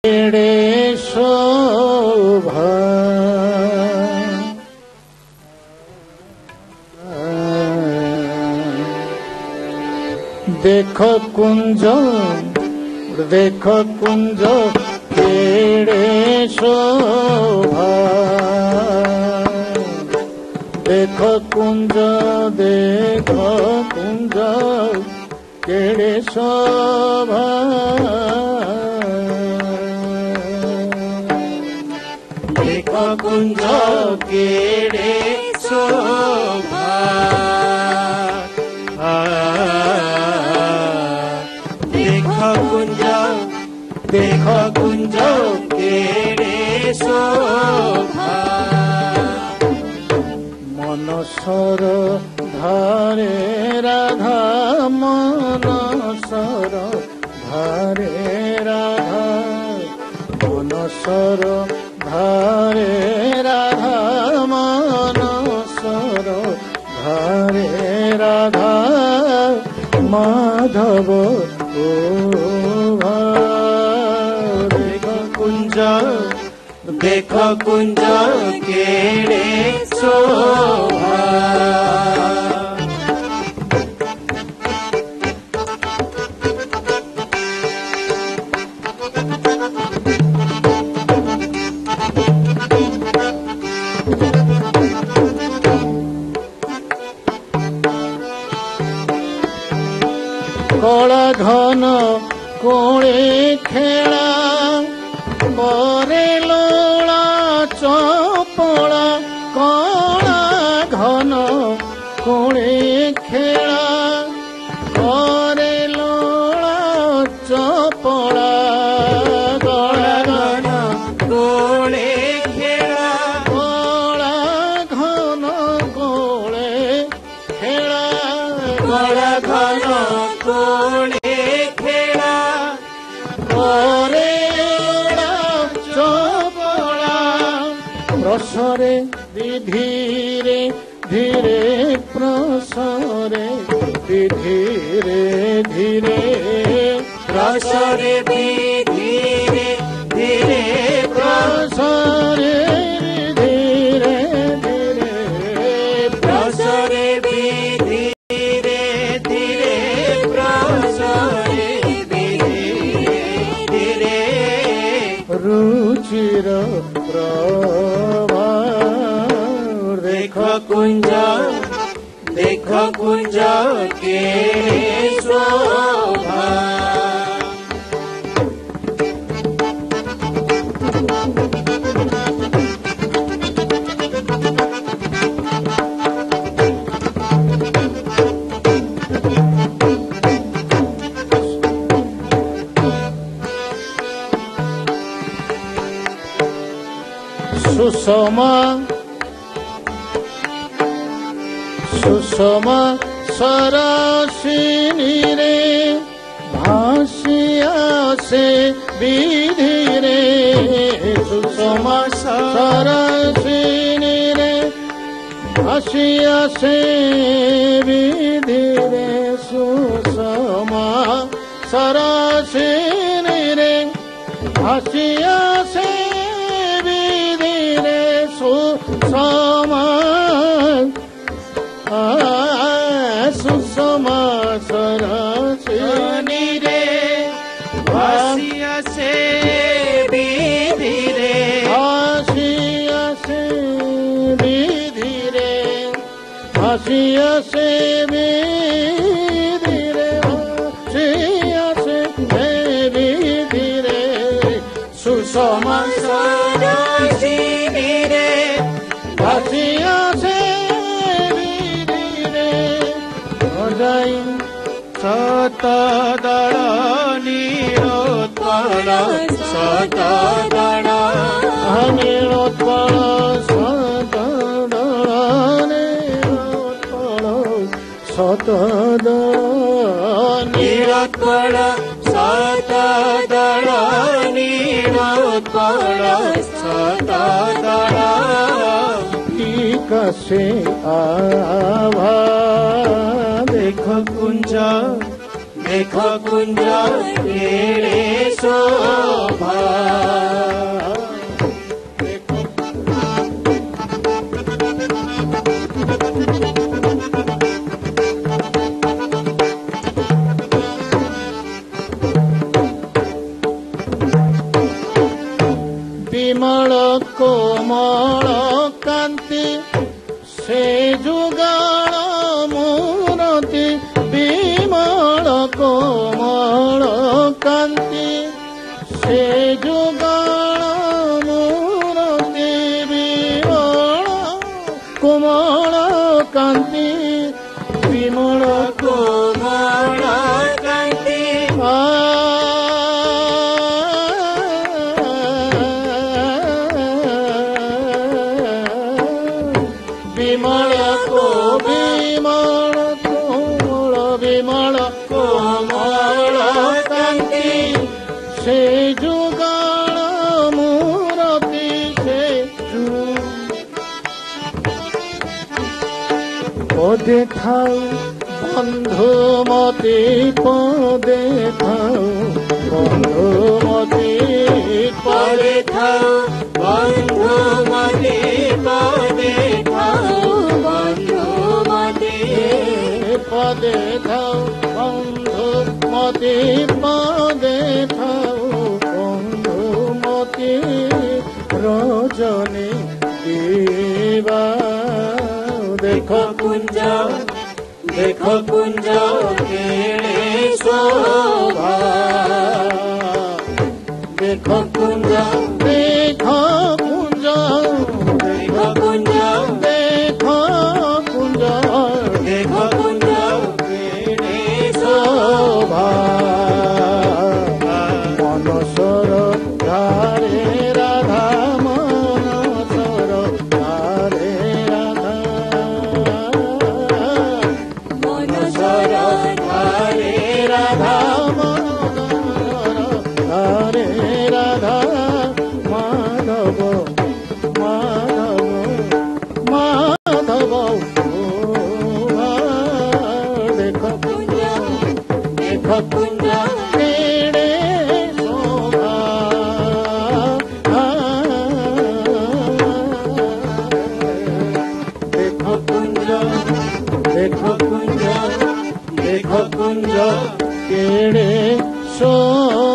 केड़े शोभा देखो कुंज केड़े शोभा देखो कुंज केड़े शोभा देखो कुंज केड़े शोभा देखो कुंज केड़े शोभा मनसर धारे राधा मनसर धारे राधा मनसर धारे राधा मनसर धारे राधा माधव देखो कुंज केड़े शोभा कला घन कोणे खेला करे लोला चपला कला घन कोणे खेला करे लोला चपला कला घन कोणे खेला कला घन कोणे खेला कला घन कोणे खेला करे प्रसरे धीरे धीरे प्रसरे धीरे धीरे प्रसरे धीरे धीरे प्रसरे धीरे धीरे प्रसरे धीरे धीरे प्रसरे धीरे धीरे रुचिर देखो कुंज केड़े शोभा सुषमा सरसिनी रे भासिया से विधि रे सुषमा सरसिनी रे भासिया से विधि रे सुषमा सरसिनी रे भासिया से विधि रे सुषमा सुषमा सरसिनी रे भासिया से विधि रे भासिया से विधि रे भासिया से विधि रे भासिया से विधि रे सुषमा सरसिनी रे भासिया से सतदल नीलोत्पल सतदल नीलोत्पल सतदल नीलोत्पल सतदल नीलोत्पल सतदल नीलोत्पल सतदल कसे आभा देखो कुंज केड़े शोभा ବିମଳ କୋମଳ କାନ୍ତି ସେ ଯୁଗଳ ମୂରତି ବିମଳ କୋମଳ କାନ୍ତି ସେ ଯୁଗଳ ମୂରତି ବିମଳ କୋମଳ କାନ୍ତି ବିମଳ କୋମଳ କାନ୍ତି বিমল কোমল বিমল কোমল কান্তি সে যুগল মূরতি সে পদে থাও বন্ধুমতি পদে থাও বন্ধুমতি পদে থাও বন্ধুমতি পদে থাও বন্ধুমতি পদে থাও বন্ধুমতি পদে থাও বন্ধুমতি রজনী দিবা দেখো কুঞ্জ কেড়ে শোভা দেখো কুঞ্জ দেখো কুঞ্জ দেখো কুঞ্জ দেখো কুঞ্জ দেখো কুঞ্জ কেড়ে শোভা মনসর ধারে রাধা মনসর ধারে রাধা মনসর ধারে রাধা মনসর ধারে রাধা মাধব মাধব মাধব দেখো কুঞ্জ দেখো কুঞ্জ কেড়ে শোভা দেখো কুঞ্জ দেখো কুঞ্জ দেখো কুঞ্জ কেড়ে শোভা